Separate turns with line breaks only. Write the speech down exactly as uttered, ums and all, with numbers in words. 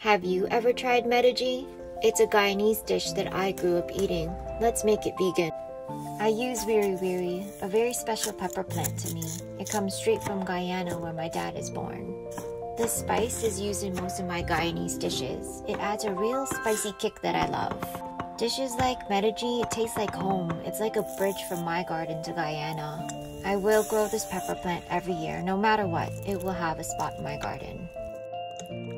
Have you ever tried METTAGEE? It's a Guyanese dish that I grew up eating. Let's make it vegan. I use Wiri Wiri, a very special pepper plant to me. It comes straight from Guyana where my dad is born. This spice is used in most of my Guyanese dishes. It adds a real spicy kick that I love. Dishes like METTAGEE, it tastes like home. It's like a bridge from my garden to Guyana. I will grow this pepper plant every year. No matter what, it will have a spot in my garden.